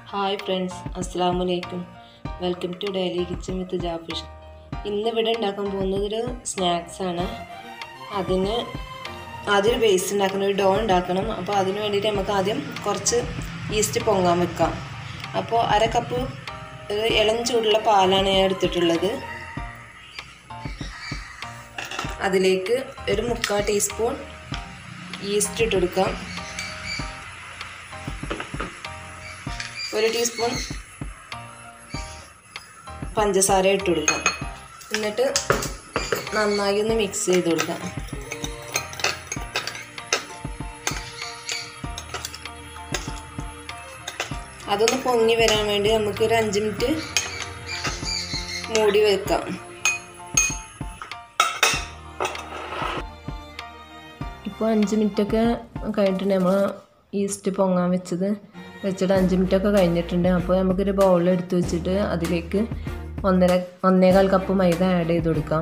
Hi friends, Assalamu alaikum. Welcome to Daily Kitchen with Jafish. ഇന്ന് ഇവിടെ ഉണ്ടാക്കാൻ പോകുന്നത് ഒരു സ്നാക്സ് ആണ്. ആദ്യം ഒരു ബേസ് ഉണ്ടാക്കണം, ഒരു ഡോ ഉണ്ടാക്കണം. അപ്പോൾ അതിന് വേണ്ടിയിട്ട് നമുക്ക് ആദ്യം കുറച്ച് ഈസ്റ്റ് പൊങ്ങാൻ വെക്കാം. അപ്പോൾ അര കപ്പ് ഇളം ചൂടുള്ള പാലാണ് ഞാൻ എടുത്തിട്ടുള്ളത്. അതിലേക്ക് ഒരു 3/4 ടീസ്പൂൺ ഈസ്റ്റ് ഇട്ട് കൊടുക്കാം. 1 ടീസ്പൂൺ പഞ്ചസാര ഇട്ട് കൊടുക്കാം. എന്നിട്ട് നന്നായി ഒന്ന് മിക്സ് ചെയ്ത് കൊടുക്കാം. അതൊന്ന് പൊങ്ങി വരാൻ വേണ്ടി നമുക്കൊരു 5 മിനിറ്റ് മൂടി വെക്കാം. ഇപ്പോൾ 5 മിനിറ്റൊക്കെ കഴിഞ്ഞിട്ടുണ്ട്. നമ്മൾ ഈസ്റ്റ് പൊങ്ങാൻ വെച്ചിട്ട് 5 മിനിറ്റൊക്കെ കഴിഞ്ഞിട്ടുണ്ട്. അപ്പോൾ നമുക്കൊരു ബൗൾ എടുത്ത് വെച്ചിട്ട് അതിലേക്ക് 1.25 കപ്പ് മൈദ ആഡ് ചെയ്ത് കൊടുക്കാം.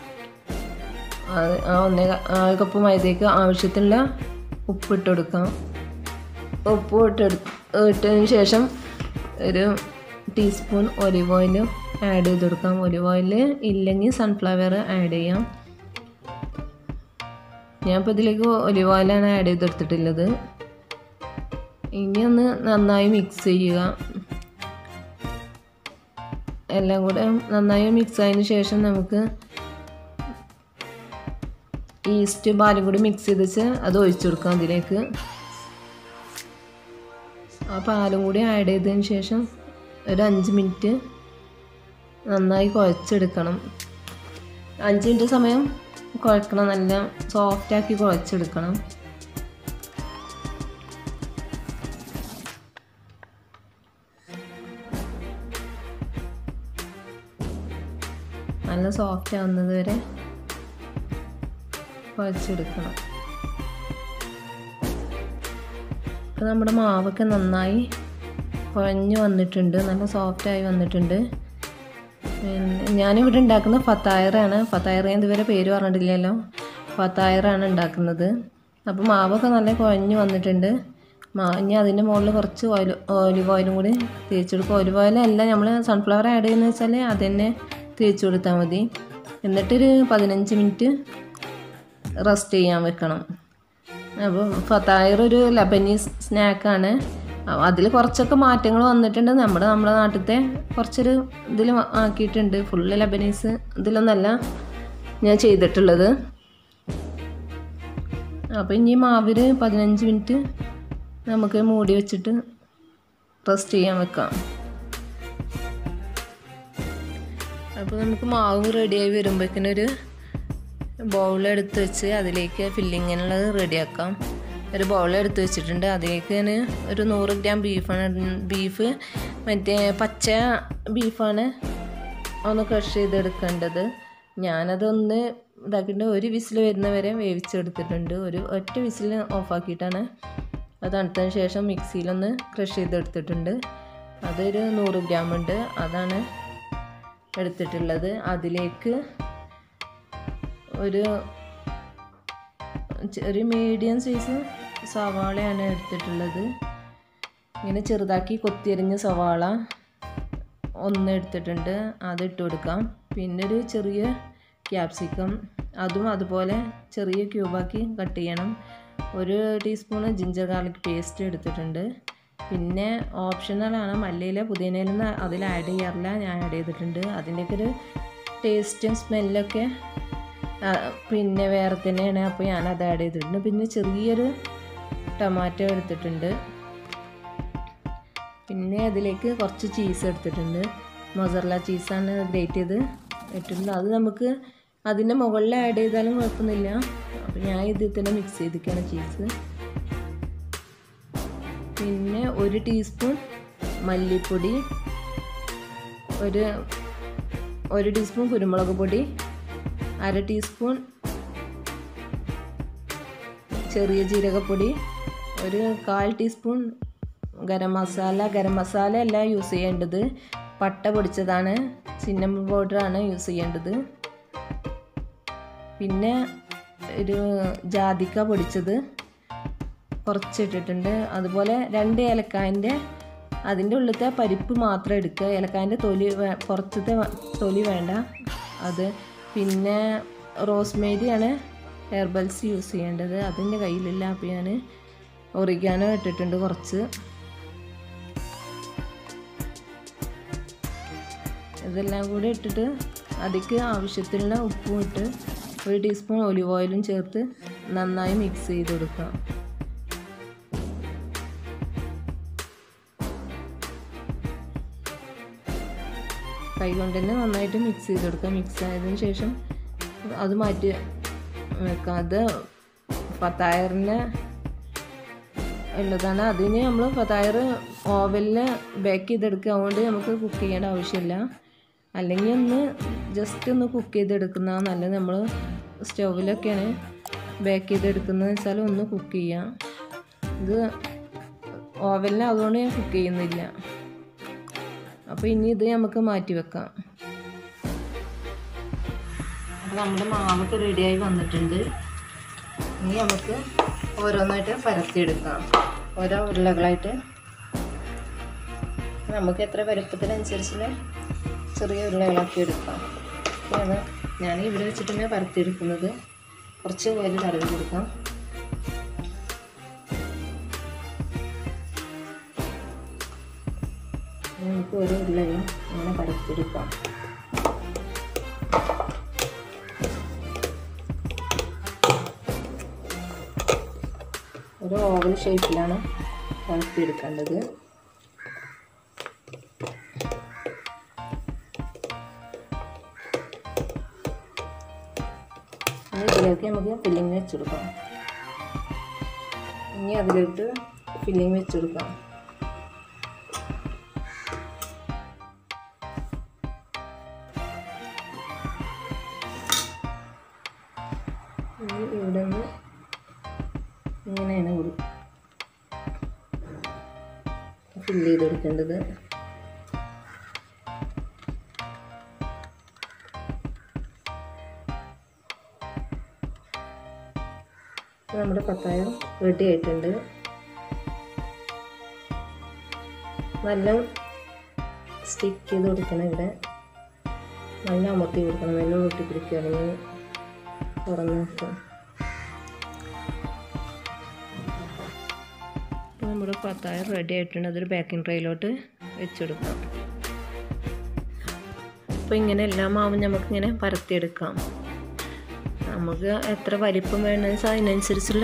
ആ 1.25 കപ്പ് മൈദയ്ക്ക് ആവശ്യത്തിനുള്ള ഉപ്പിട്ട് കൊടുക്കാം. ഉപ്പ് ഇട്ടതിന് ശേഷം ഒരു ടീസ്പൂൺ ഒലിവ് ഓയിൽ ആഡ് ചെയ്ത് കൊടുക്കാം. ഒലിവ് ഓയിൽ ഇല്ലെങ്കിൽ സൺഫ്ലവർ ആഡ് ചെയ്യാം. ഞാനിപ്പോൾ ഇതിലേക്ക് ഒലിവ് ഓയിലാണ് ആഡ് ചെയ്തെടുത്തിട്ടുള്ളത്. ഇനി ഒന്ന് നന്നായി മിക്സ് ചെയ്യുക. എല്ലാം കൂടെ നന്നായി മിക്സ് ആയതിന് ശേഷം നമുക്ക് ഈസ്റ്റ് പാലും കൂടി മിക്സ് ചെയ്ത് വെച്ച് അത് ഒഴിച്ചു കൊടുക്കാം. അതിലേക്ക് ആ പാലും കൂടി ആഡ് ചെയ്തതിന് ശേഷം ഒരു 5 മിനിറ്റ് നന്നായി കുഴച്ചെടുക്കണം. 5 മിനിറ്റ് സമയം കുഴക്കണം. നല്ല സോഫ്റ്റാക്കി കുഴച്ചെടുക്കണം. നല്ല സോഫ്റ്റ് ആവുന്നത് വരെ കുഴച്ചെടുക്കണം. അപ്പോൾ നമ്മുടെ മാവൊക്കെ നന്നായി കുഴഞ്ഞ് വന്നിട്ടുണ്ട്. നല്ല സോഫ്റ്റായി വന്നിട്ടുണ്ട്. ഞാനിവിടെ ഉണ്ടാക്കുന്നത് ഫത്തായറാണ്. ഫത്തായർ ഞാൻ ഇതുവരെ പേര് പറഞ്ഞിട്ടില്ലല്ലോ. ഫത്തായറാണ് ഉണ്ടാക്കുന്നത്. അപ്പോൾ മാവൊക്കെ നല്ല കുഴഞ്ഞ് വന്നിട്ടുണ്ട്. ഇനി അതിൻ്റെ മുകളിൽ കുറച്ച് ഒലിവ് ഓയിലും കൂടി തേച്ച് കൊടുക്കുക. ഒലിവ് ഓയിലല്ല, നമ്മൾ സൺഫ്ലവർ ആഡ് ചെയ്യുന്നത് വെച്ചാൽ അത് തന്നെ തേച്ച് കൊടുത്താൽ മതി. എന്നിട്ടൊരു 15 മിനിറ്റ് റെസ്റ്റ് ചെയ്യാൻ വെക്കണം. അപ്പോൾ ഫത്തായർ ഒരു ലബനീസ് സ്നാക്കാണ്. അതിൽ കുറച്ചൊക്കെ മാറ്റങ്ങൾ വന്നിട്ടുണ്ട്. നമ്മുടെ നാട്ടിലത്തെ കുറച്ചൊരു ഇതിൽ ആക്കിയിട്ടുണ്ട്. ഫുള്ള് ലബനീസ് ഇതിലൊന്നല്ല ഞാൻ ചെയ്തിട്ടുള്ളത്. അപ്പോൾ ഇനി മാവിൽ 15 മിനിറ്റ് നമുക്ക് മൂടി വെച്ചിട്ട് റെസ്റ്റ് ചെയ്യാൻ വെക്കാം. അപ്പോൾ നമുക്ക് മാവ് റെഡിയായി വരുമ്പോഴേക്കിനൊരു ബൗളെടുത്ത് വെച്ച് അതിലേക്ക് ഫില്ലിങ്ങിനുള്ളത് റെഡിയാക്കാം. ഒരു ബൗളെടുത്ത് വെച്ചിട്ടുണ്ട്. അതിലേക്ക് ഞാൻ ഒരു 100 ഗ്രാം ബീഫ് മറ്റേ പച്ച ബീഫാണ് ഒന്ന് ക്രഷ് ചെയ്തെടുക്കേണ്ടത്. ഞാനതൊന്ന് ഇതാക്കിയിട്ട് ഒരു വിസിൽ വരുന്നവരെ വേവിച്ചെടുത്തിട്ടുണ്ട്. ഒറ്റ വിസിൽ ഓഫാക്കിയിട്ടാണ് അത് തണുത്തതിന് ശേഷം മിക്സിയിലൊന്ന് ക്രഷ് ചെയ്തെടുത്തിട്ടുണ്ട്. അതൊരു 100 ഗ്രാം ഉണ്ട്. അതാണ് എടുത്തിട്ടുള്ളത്. അതിലേക്ക് ഒരു മീഡിയം സൈസ് സവാളയാണ് എടുത്തിട്ടുള്ളത്. ഇങ്ങനെ ചെറുതാക്കി കൊത്തിയരിഞ്ഞ സവാള 1 എടുത്തിട്ടുണ്ട്. അതിട്ട് കൊടുക്കാം. പിന്നെ ഒരു ചെറിയ ക്യാപ്സിക്കം, അതും അതുപോലെ ചെറിയ ക്യൂബാക്കി കട്ട് ചെയ്യണം. 1 ടീസ്പൂൺ ജിഞ്ചർ ഗാർലിക് പേസ്റ്റ് എടുത്തിട്ടുണ്ട്. പിന്നെ ഓപ്ഷണലാണ്, മല്ലിയില പുതിനയില അതിൽ ആഡ് ചെയ്യാറില്ല, ഞാൻ ആഡ് ചെയ്തിട്ടുണ്ട്. അതിൻ്റെയൊക്കെ ഒരു ടേസ്റ്റും സ്മെല്ലൊക്കെ പിന്നെ വേറെ തന്നെയാണ്. അപ്പോൾ ഞാനത് ആഡ് ചെയ്തിട്ടുണ്ട്. പിന്നെ ചെറിയൊരു ടൊമാറ്റോ എടുത്തിട്ടുണ്ട്. പിന്നെ അതിലേക്ക് കുറച്ച് ചീസ് എടുത്തിട്ടുണ്ട്. മൊസറല്ല ചീസാണ് ഗ്രേറ്റ് ചെയ്ത് ഇട്ടിട്ടുണ്ട്. അത് നമുക്ക് അതിൻ്റെ മുകളിൽ ആഡ് ചെയ്താലും കുഴപ്പമൊന്നുമില്ല. അപ്പോൾ ഞാൻ ഇതിൽ തന്നെ മിക്സ് ചെയ്തിരിക്കുകയാണ് ചീസ്. പിന്നെ 1 ടീസ്പൂൺ മല്ലിപ്പൊടി, 1 ടീസ്പൂൺ കുരുമുളക് പൊടി, 1/2 ടീസ്പൂൺ ചെറിയ ജീരകപ്പൊടി, 1/4 ടീസ്പൂൺ ഗരം മസാല അല്ല യൂസ് ചെയ്യേണ്ടത്, പട്ട പൊടിച്ചതാണ്, സിന്നമൺ പൗഡറാണ് യൂസ് ചെയ്യേണ്ടത്. പിന്നെ ഒരു ജാതിക്ക പൊടിച്ചത് കുറച്ചിട്ടിട്ടുണ്ട്. അതുപോലെ 2 ഏലക്കായൻ്റെ അതിൻ്റെ ഉള്ളിലത്തെ പരിപ്പ് മാത്രം എടുക്കുക. ഏലക്കായൻ്റെ തൊലി പുറത്തത്തെ തൊലി വേണ്ട അത്. പിന്നെ റോസ്മേരിയാണ് ഹെർബൽസ് യൂസ് ചെയ്യേണ്ടത്. അതിൻ്റെ കയ്യിലില്ല. അപ്പോൾ ഞാൻ ഒറിഗാനോ ഇട്ടിട്ടുണ്ട് കുറച്ച്. ഇതെല്ലാം കൂടി ഇട്ടിട്ട് അതിക്ക് ആവശ്യത്തിനുള്ള ഉപ്പും ഇട്ട് 1 ടീസ്പൂൺ ഒലിവ് ഓയിലും ചേർത്ത് നന്നായി മിക്സ് ചെയ്ത് കൊടുക്കുക. കൈകൊണ്ട് തന്നെ നന്നായിട്ട് മിക്സ് ചെയ്ത് കൊടുക്കുക. മിക്സ് ആയതിനു ശേഷം അത് മാറ്റി വെക്കാം. അത് ഫതായറിന് ഉള്ളതാണ്. അതിന് നമ്മൾ ഫതായർ ഓവനിൽ ബേക്ക് ചെയ്തെടുക്കുക. അതുകൊണ്ട് നമുക്ക് കുക്ക് ചെയ്യേണ്ട ആവശ്യമില്ല. അല്ലെങ്കിൽ ജസ്റ്റ് ഒന്ന് കുക്ക് ചെയ്തെടുക്കുന്നതാണ് നല്ലത്. നമ്മൾ സ്റ്റൗവിലൊക്കെയാണ് ബേക്ക് ചെയ്തെടുക്കുന്നതെന്ന് വെച്ചാൽ ഒന്ന് കുക്ക് ചെയ്യാം. ഇത് ഓവനിൽ അതുകൊണ്ട് ഞാൻ കുക്ക് ചെയ്യുന്നില്ല. അപ്പോൾ ഇനി ഇത് നമുക്ക് മാറ്റി വെക്കാം. അപ്പോൾ നമ്മുടെ മാവൊക്കെ റെഡിയായി വന്നിട്ടുണ്ട്. ഇനി നമുക്ക് ഓരോന്നായിട്ട് പരത്തിയെടുക്കാം. ഓരോ ഉരുളകളായിട്ട് നമുക്ക് എത്ര വലുപ്പത്തിനനുസരിച്ച് ചെറിയ ഉരുളകളാക്കി എടുക്കാം. അതാണ് ഞാൻ ഇവിടെ വെച്ചിട്ട് തന്നെ പരത്തിയെടുക്കുന്നത്. കുറച്ച് ഓയിൽ തടവി കൊടുക്കാം. നമുക്ക് ഓരോ ഉരുളയും അങ്ങനെ പരത്തിയെടുക്കാം. ഒരു ഓവൽ ഷേപ്പിലാണ് പരത്തിയെടുക്കേണ്ടത്. ഇതിലേക്ക് നമുക്ക് ഫില്ലിങ് വെച്ചെടുക്കാം. ഇനി അതിലേക്ക് ഫില്ലിങ് വെച്ചെടുക്കാം. ഇവിടെ നിന്ന് ഇങ്ങനെയാണ് കൂടി ഫില്ല് ചെയ്ത് കൊടുക്കേണ്ടത്. നമ്മുടെ ഫതായർ റെഡി ആയിട്ടുണ്ട്. നല്ല സ്റ്റിക്ക് ചെയ്ത് കൊടുക്കണം. ഇവിടെ നല്ല അമർത്തി കൊടുക്കണം. നല്ല ഒട്ടി പിടിക്കുകയാണെങ്കിൽ തുറന്ന് വെക്കാം. നമ്മുടെ ഫതായർ റെഡി ആയിട്ടുണ്ട്. അതൊരു ബേക്കിംഗ് ട്രേയിലോട്ട് വെച്ചെടുക്കാം. അപ്പോൾ ഇങ്ങനെ എല്ലാ മാവും നമുക്കിങ്ങനെ പരത്തിയെടുക്കാം. നമുക്ക് എത്ര വലിപ്പം വേണമെന്ന് വെച്ചാൽ അതിനനുസരിച്ചുള്ള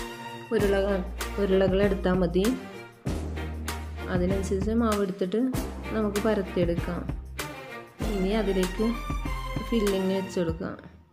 ഉരുളകൾ എടുത്താൽ മതി. അതിനനുസരിച്ച് മാവ് എടുത്തിട്ട് നമുക്ക് പരത്തിയെടുക്കാം. ഇനി അതിലേക്ക് ഫില്ലിങ് വെച്ചെടുക്കാം.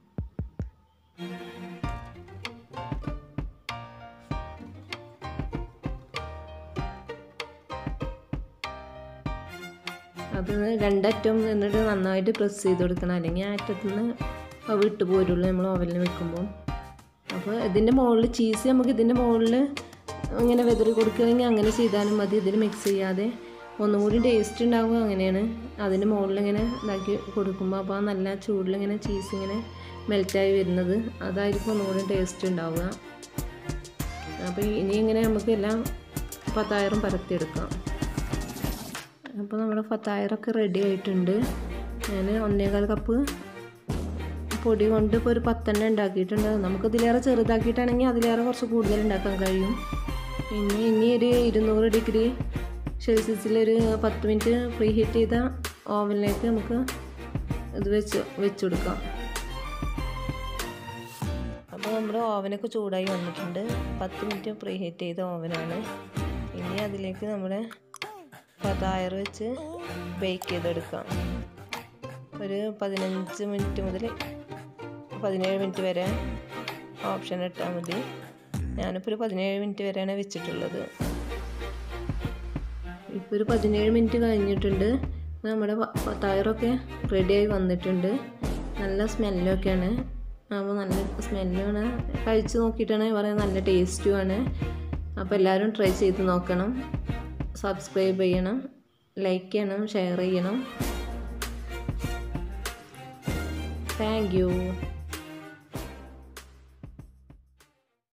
അത് രണ്ടറ്റം എന്നിട്ട് നന്നായിട്ട് പ്രസ് ചെയ്ത് കൊടുക്കണം. അല്ലെങ്കിൽ ആ അറ്റത്തുനിന്ന് വിട്ട് പോരുള്ളൂ നമ്മൾ ഓവനിൽ വെക്കുമ്പോൾ. അപ്പോൾ ഇതിൻ്റെ മുകളിൽ ചീസ് നമുക്ക് ഇതിൻ്റെ മുകളിൽ ഇങ്ങനെ വെതറി കൊടുക്കുകയാണെങ്കിൽ അങ്ങനെ ചെയ്താലും മതി. ഇതിൽ മിക്സ് ചെയ്യാതെ ഒന്നും കൂടി ടേസ്റ്റ് ഉണ്ടാവുക അങ്ങനെയാണ്. അതിൻ്റെ മുകളിൽ ഇങ്ങനെ ഇതാക്കി കൊടുക്കുമ്പോൾ അപ്പോൾ നല്ല ചൂടിലിങ്ങനെ ചീസ് ഇങ്ങനെ മെൽറ്റായി വരുന്നത്. അതായിരിക്കും ഒന്നും കൂടി ടേസ്റ്റ് ഉണ്ടാവുക. അപ്പോൾ ഇനി ഇങ്ങനെ നമുക്ക് എല്ലാം ഫതായറും പരത്തിയെടുക്കാം. അപ്പോൾ നമ്മുടെ ഫതായറൊക്കെ റെഡി ആയിട്ടുണ്ട്. ഞാൻ 1.25 കപ്പ് പൊടി കൊണ്ട് ഇപ്പോൾ ഒരു 10 ഉണ്ടാക്കിയിട്ടുണ്ട്. നമുക്ക് ഇതിലേറെ ചെറുതാക്കിയിട്ടാണെങ്കിൽ അതിലേറെ കുറച്ച് കൂടുതൽ ഉണ്ടാക്കാൻ കഴിയും. പിന്നെ ഇനി ഒരു 200 ഡിഗ്രി സെൽഷ്യസിലൊരു 10 മിനിറ്റ് പ്രീ ഹീറ്റ് ചെയ്ത ഓവനിലേക്ക് നമുക്ക് ഇത് വെച്ച് കൊടുക്കാം. അപ്പോൾ നമ്മുടെ ഓവനൊക്കെ ചൂടായി വന്നിട്ടുണ്ട്. 10 മിനിറ്റ് പ്രീ ഹീറ്റ് ചെയ്ത ഓവനാണ്. ഇനി അതിലേക്ക് നമ്മുടെ ഫതായർ വെച്ച് ബേക്ക് ചെയ്തെടുക്കാം. ഒരു 15 മിനിറ്റ് മുതൽ 17 മിനിറ്റ് വരെ ഓപ്ഷൻ ഇട്ടാൽ മതി. ഞാനിപ്പോൾ ഒരു 17 മിനിറ്റ് വരെയാണ് വെച്ചിട്ടുള്ളത്. ഇപ്പോൾ ഒരു 17 മിനിറ്റ് കഴിഞ്ഞിട്ടുണ്ട്. നമ്മുടെ ഫതായറൊക്കെ റെഡിയായി വന്നിട്ടുണ്ട്. നല്ല സ്മെല്ലൊക്കെയാണ്. അപ്പോൾ നല്ല സ്മെല്ലാണ്. കഴിച്ച് നോക്കിയിട്ടാണ് പറയുന്നത്. നല്ല ടേസ്റ്റുമാണ്. അപ്പോൾ എല്ലാവരും ട്രൈ ചെയ്ത് നോക്കണം. സബ്സ്ക്രൈബ് ചെയ്യണം, ലൈക്ക് ചെയ്യണം, ഷെയർ ചെയ്യണം. Thank U.